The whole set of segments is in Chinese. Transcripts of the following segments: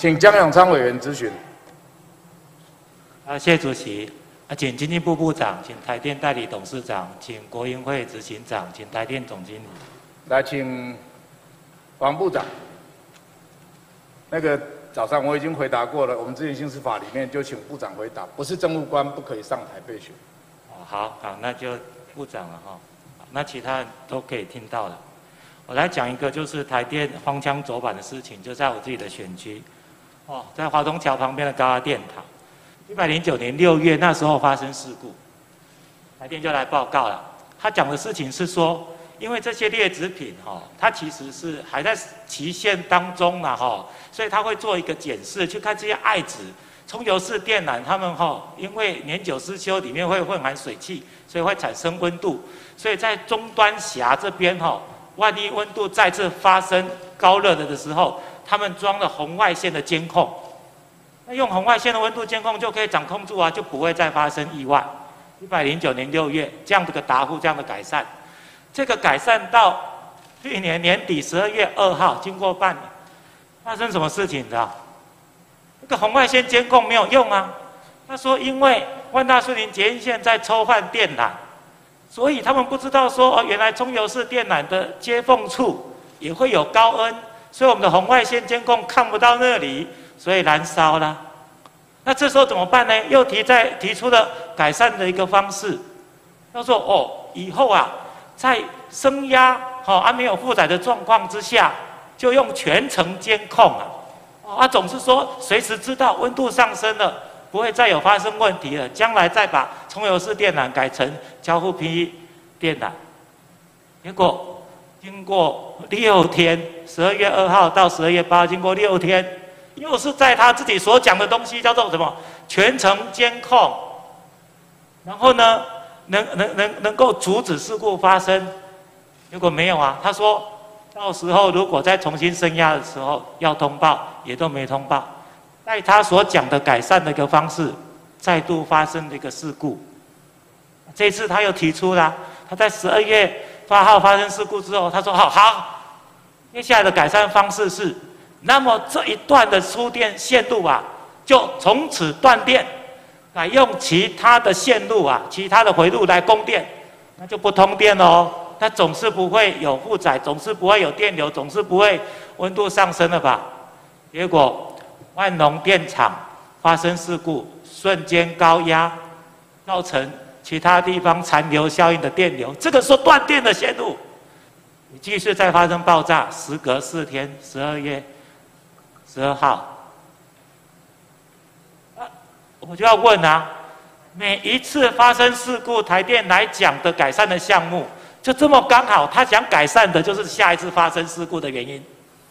请江永昌委员质询。 谢主席。请经济部部长，请台电代理董事长，请国营会执行长，请台电总经理。 来，请王部长。那个早上我已经回答过了，我们执行刑事法里面就请部长回答，不是政务官不可以上台备询。 好，那就部长了哈。那其他人都可以听到了。我来讲一个，就是台电荒腔走板的事情，就在我自己的选区，在华东桥旁边的高压电塔。109年6月那时候发生事故，台电就来报告了。他讲的事情是说，因为这些劣质品它其实是还在期限当中啦所以他会做一个检视，去看这些爱子冲油式电缆，他们因为年久失修，里面会混含水汽，所以会产生温度，所以在终端峡这边万一温度再次发生高热的时候，他们装了红外线的监控。那用红外线的温度监控就可以掌控住就不会再发生意外。109年6月这样的个答复，这样的改善，这个改善到去年年底12月2号，经过半年，发生什么事情你知道？这个红外线监控没有用啊。他说，因为万大树林捷运线在抽换电缆，所以他们不知道说原来中油式电缆的接缝处也会有高温，所以我们的红外线监控看不到那里。所以燃烧了，那这时候怎么办呢？又提出了改善的一个方式，他说以后在升压没有负载的状况之下，就用全程监控总是说随时知道温度上升了，不会再有发生问题了，将来再把冲油式电缆改成交互平移电缆。结果经过6天，12月2号到12月8号，经过6天。又是在他自己所讲的东西叫做什么全程监控，然后呢能够阻止事故发生，结果没有他说到时候如果再重新升压的时候要通报，也都没通报。在他所讲的改善的一个方式，再度发生的一个事故。这次他又提出了，他在12月8号发生事故之后，他说好，接下来的改善方式是。那么这一段的输电线路就从此断电，改用其他的线路其他的回路来供电，那就不通电了那总是不会有负载，总是不会有电流，总是不会温度上升了吧？结果万隆电厂发生事故，瞬间高压，造成其他地方残留效应的电流，这个时候断电的线路，你继续再发生爆炸，时隔4天，12月12号，我就要问每一次发生事故，台电来讲的改善的项目，就这么刚好，他想改善的就是下一次发生事故的原因。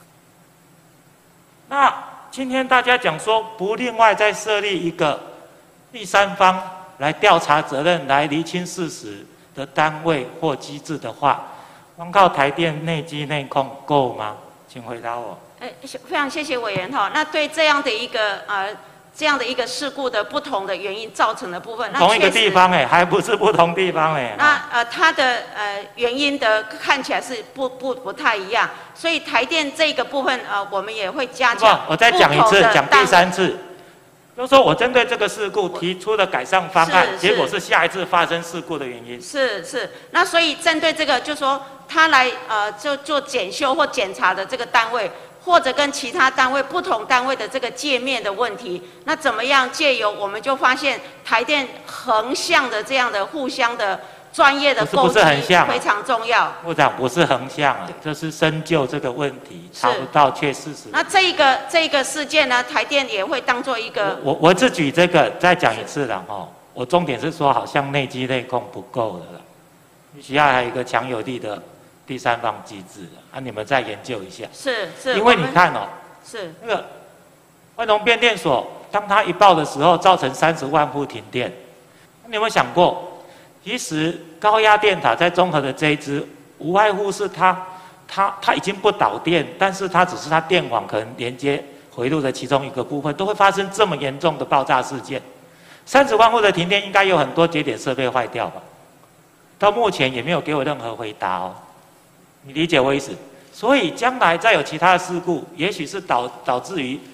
那今天大家讲说，不另外再设立一个第三方来调查责任、来厘清事实的单位或机制的话，光靠台电内机内控够吗？请回答我。 非常谢谢委员那对这样的一个事故的不同的原因造成的部分， 同一个地方还不是不同地方那它的原因的看起来是不太一样，所以台电这个部分我们也会加强。 我再讲一次，讲第3次，就是说我针对这个事故提出的改善方案，结果是下一次发生事故的原因。 是，那所以针对这个，就说他来就做检修或检查的这个单位。或者跟其他单位不同单位的这个界面的问题，那怎么样借由我们就发现台电横向的这样的互相的专业的沟通非常重要。 部长不是横向这是深究这个问题，查不到却事实。 那这个事件呢，台电也会当做一个。 我只举这个再讲一次了我重点是说，好像内机内控不够的了，需要还有一个强有力的第三方机制你们再研究一下。 是， 因为你看是那个万隆变电所，当它一爆的时候，造成30万户停电。你有没有想过，其实高压电塔在中和的这一支，无外乎是它已经不导电，但是它只是它电网可能连接回路的其中一个部分，都会发生这么严重的爆炸事件。30万户的停电，应该有很多节点设备坏掉吧？到目前也没有给我任何回答你理解我意思？所以将来再有其他的事故，也许是导致于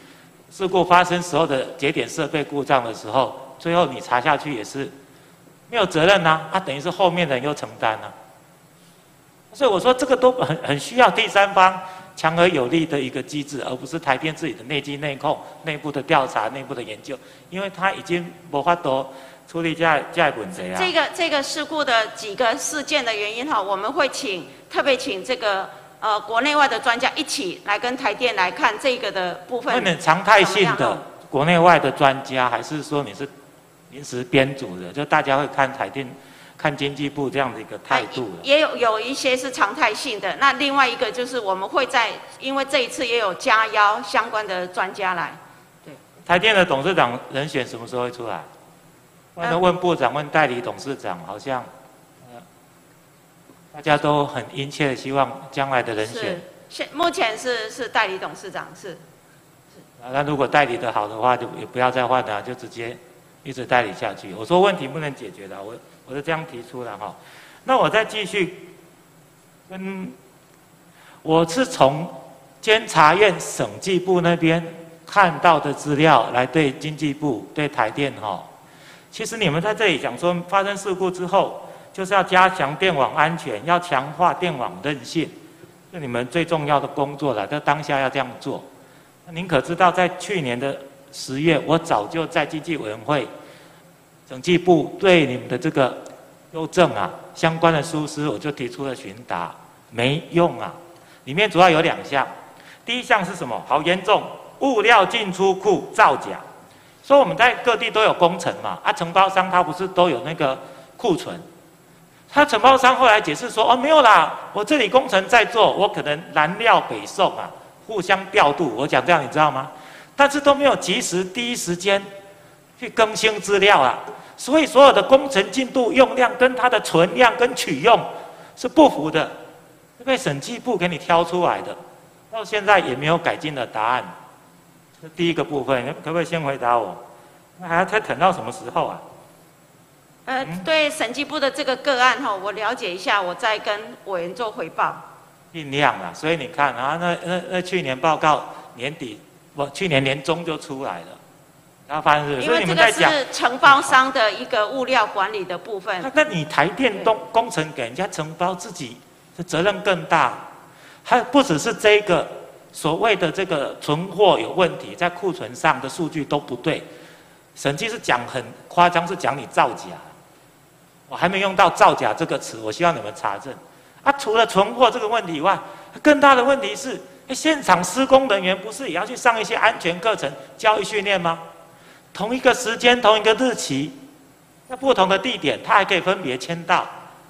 事故发生时候的节点设备故障的时候，最后你查下去也是没有责任啊，等于是后面的人又承担啊。所以我说这个都很需要第三方强而有力的一个机制，而不是台电自己的内稽内控、内部的调查、内部的研究，因为他已经没法度处理这问题啊。 这个事故的几个事件的原因哈，我们会特别请这个国内外的专家一起来跟台电来看这个的部分。 那你常态性的国内外的专家，还是说你是临时编组的？就大家会看台电、看经济部这样的一个态度。 也有一些是常态性的，那另外一个就是我们会因为这一次也有加邀相关的专家来。对。 台电的董事长人选什么时候会出来？问部长、问代理董事长，好像大家都很殷切的希望将来的人选。 目前是代理董事长是。 那如果代理的好的话，就也不要再换了，就直接一直代理下去。我说问题不能解决的，我是这样提出的哈。那我再继续我是从监察院审计部那边看到的资料来对经济部、对台电哈。其实你们在这里讲说，发生事故之后，就是要加强电网安全，要强化电网韧性，是你们最重要的工作了。在当下要这样做。您可知道，在去年的10月，我早就在经济委员会、审计部对你们的这个纠正啊相关的疏失，我就提出了询答，没用啊。里面主要有2项，第一项是什么？好严重，物料进出库造假。所以我们在各地都有工程嘛，承包商他不是都有那个库存？他承包商后来解释说，没有啦，我这里工程在做，我可能燃料北送啊，互相调度。我讲这样你知道吗？但是都没有第一时间去更新资料啊，所以所有的工程进度、用量跟它的存量跟取用是不符的，被审计部给你挑出来的，到现在也没有改进的答案。这第一个部分，可不可以先回答我？那还要再等到什么时候啊？ 对审计部的这个个案哈，我了解一下，我再跟委员做回报。 尽量啦，所以你看啊，那去年报告年底，去年年中就出来了，然后发生是， 因为这个是承包商的一个物料管理的部分。 那你台电工程给人家承包，自己的责任更大，还不只是这个。所谓的这个存货有问题，在库存上的数据都不对，审计是讲很夸张，是讲你造假，我还没用到造假这个词，我希望你们查证。除了存货这个问题以外，更大的问题是，现场施工人员不是也要去上一些安全课程、教育训练吗？同一个时间、同一个日期，在不同的地点，他还可以分别签到。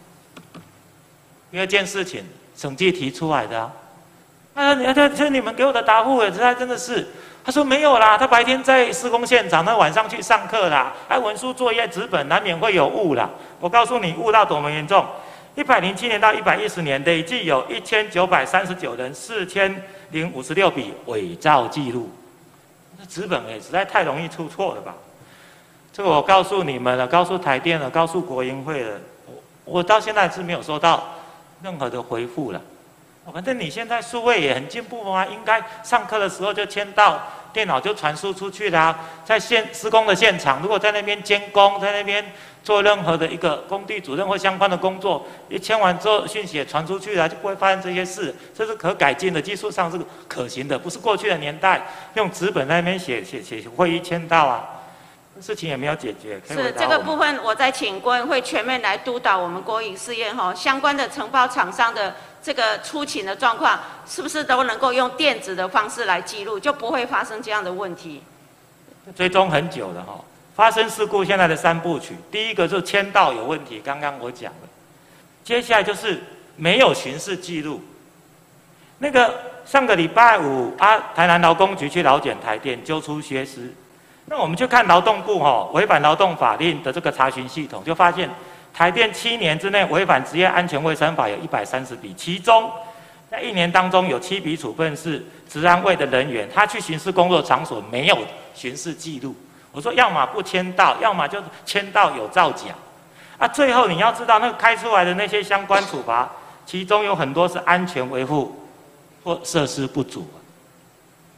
第二件事情，审计提出来的你们给我的答复也实在真的是，他说没有啦，他白天在施工现场，他晚上去上课啦，文书作业纸本难免会有误啦。我告诉你，误到多么严重！107年到110年累计有1939人4056笔伪造记录，这纸本也实在太容易出错了吧？这个我告诉你们了，告诉台电了，告诉国营会了，我到现在是没有收到任何的回复了。反正你现在数位也很进步啊，应该上课的时候就签到，电脑就传输出去啦。在施工的现场，如果在那边监工，在那边做任何的一个工地主任或相关的工作，一签完之后讯息也传出去了，就不会发生这些事。这是可改进的，技术上是可行的，不是过去的年代用纸本在那边写会议签到啊。事情也没有解决， 是这个部分，我再请国营会全面来督导我们国营事业哈，相关的承包厂商的这个出勤的状况，是不是都能够用电子的方式来记录，就不会发生这样的问题？ 追踪很久了哈，发生事故现在的3部曲，第一个就是签到有问题，刚刚我讲了，接下来就是没有巡视记录。那个上个礼拜五台南劳工局去劳检台电揪出缺失。那我们就看劳动部违反劳动法令的这个查询系统，就发现台电7年之内违反职业安全卫生法有130笔，其中在1年当中有7笔处分是职安卫的人员，他去巡视工作场所没有巡视记录。我说要么不签到，要么就签到有造假。最后你要知道，那个开出来的那些相关处罚，其中有很多是安全维护或设施不足。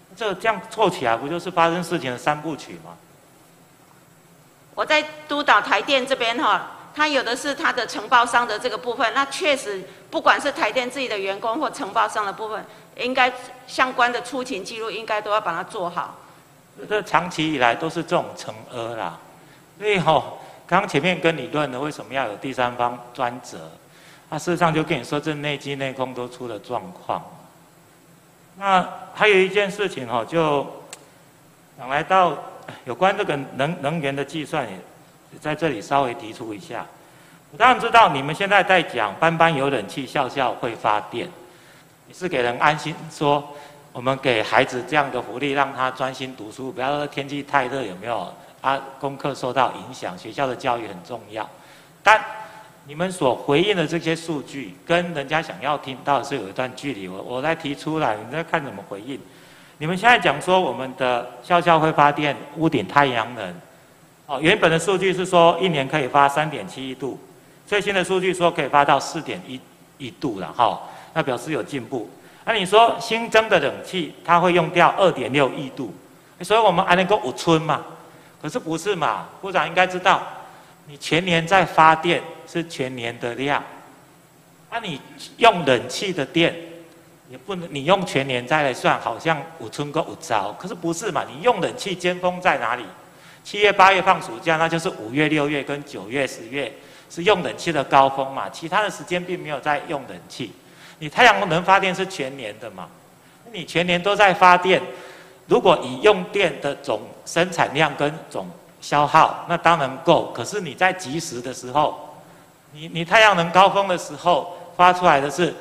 这样凑起来不就是发生事情的3部曲吗？ 我在督导台电这边哈，它有的是它的承包商的这个部分，那确实不管是台电自己的员工或承包商的部分，应该相关的出勤记录应该都要把它做好。 这长期以来都是这种惩恶啦，所以刚刚前面跟你论的为什么要有第三方专责，事实上就跟你说这内机内控都出了状况。那还有一件事情就想来到有关这个能源的计算，也在这里稍微提出一下。我当然知道你们现在在讲班班有冷气，校校会发电，也是给人安心说。我们给孩子这样的福利，让他专心读书，不要说天气太热，有没有功课受到影响？学校的教育很重要，但你们所回应的这些数据，跟人家想要听到的是有一段距离。我来提出来，你再看怎么回应。你们现在讲说我们的校校会发电，屋顶太阳能，原本的数据是说1年可以发3.7亿度，最新的数据说可以发到4.1亿度了，那表示有进步。那你说新增的冷气它会用掉2.6亿度，所以我们还能够5村嘛？可是不是嘛？部长应该知道，你全年在发电是全年的量，你用冷气的电也不能你用全年再来算，好像5村够5招，可是不是嘛？你用冷气尖峰在哪里？7月、8月放暑假，那就是5月、6月跟9月、10月是用冷气的高峰嘛？其他的时间并没有在用冷气。你太阳能发电是全年的嘛？你全年都在发电，如果以用电的总生产量跟总消耗，那当然够。可是你在即时的时候，你太阳能高峰的时候发出来的是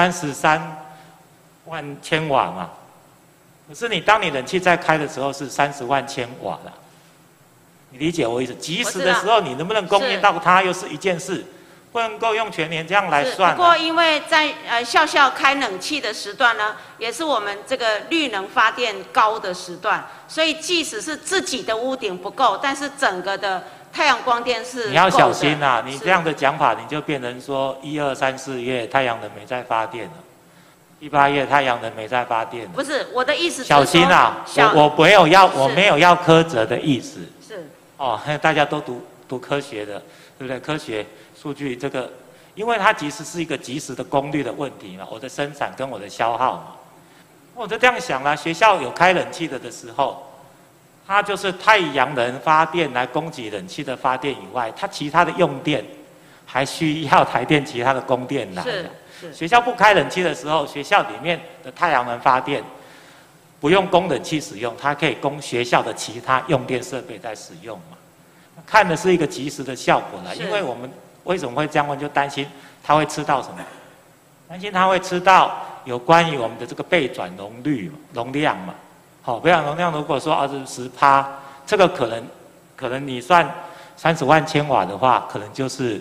33万千瓦嘛？可是当你冷气在开的时候是30万千瓦了。你理解我意思？即时的时候你能不能供应到它又是一件事。不能够用全年这样来算。 不过因为在校校开冷气的时段呢，也是我们这个绿能发电高的时段，所以即使是自己的屋顶不够，但是整个的太阳光电是够的。 你要小心啊！你这样的讲法，你就变成说1、2、3、4月太阳能没在发电了，7、8月太阳能没在发电了。 不是我的意思是小心啊！我没有要苛责的意思。是。大家都读科学的，对不对？科学。数据这个，因为它其实是一个即时的功率的问题嘛，我的生产跟我的消耗嘛，我就这样想啦。学校有开冷气的时候，它就是太阳能发电来供给冷气的发电以外，它其他的用电还需要台电其他的供电来的。学校不开冷气的时候，学校里面的太阳能发电不用供冷气使用，它可以供学校的其他用电设备在使用嘛。看的是一个即时的效果啦，因为我们。为什么会这样问？就担心他会吃到什么？担心他会吃到有关于我们的这个备转容量嘛。备转容量如果说10%，这个可能你算30万千瓦的话，可能就是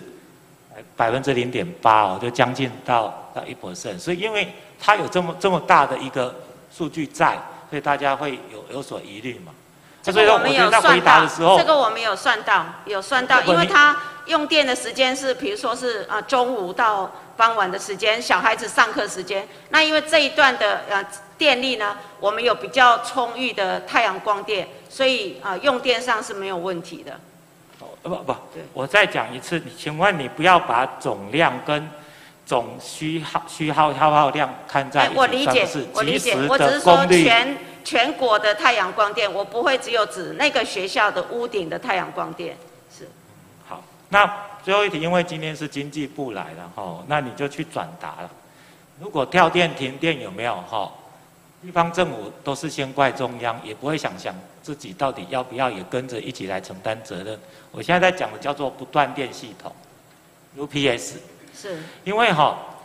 0.8%，就将近到1%。所以因为它有这么大的一个数据在，所以大家会有所疑虑嘛。 这个我们有算到，这个我们有算到，因为它用电的时间是，比如说是中午到傍晚的时间，小孩子上课时间。那因为这一段的电力呢，我们有比较充裕的太阳光电，所以用电上是没有问题的。 不，我再讲一次，请问你不要把总量跟总虚耗量看在一起， 我理解，我只是说全国的太阳光电，我不会只有指那个学校的屋顶的太阳光电。是。 好，那最后一题，因为今天是经济部来了那你就去转达了。如果跳电停电有没有地方政府都是先怪中央，也不会想自己到底要不要也跟着一起来承担责任。我现在在讲的叫做不断电系统 ，UPS。是。因为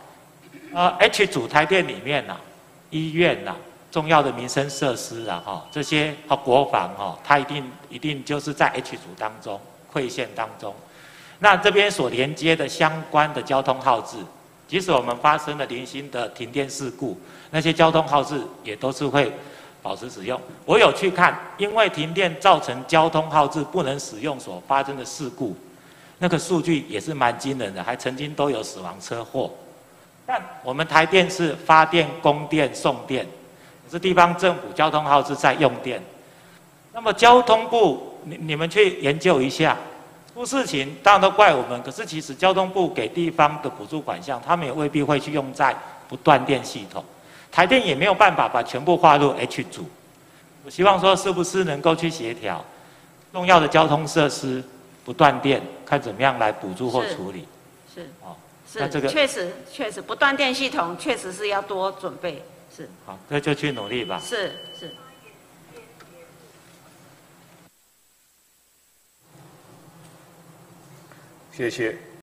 H 组台电里面医院重要的民生设施这些国防它一定就是在 H 组当中馈线当中。那这边所连接的相关的交通号志，即使我们发生了零星的停电事故，那些交通号志也都是会保持使用。我有去看，因为停电造成交通号志不能使用所发生的事故，那个数据也是蛮惊人的，还曾经都有死亡车祸。但我们台电是发电、供电、送电。 可是地方政府交通号志在用电。那么交通部，你们去研究一下，出事情当然都怪我们，可是其实交通部给地方的补助款项，他们也未必会去用在不断电系统。台电也没有办法把全部划入 H 组。我希望说，是不是能够去协调重要的交通设施不断电，看怎么样来补助或处理。 是。 哦， 是。 那这个确实不断电系统确实是要多准备。是。 好，那就去努力吧。 是。 谢谢。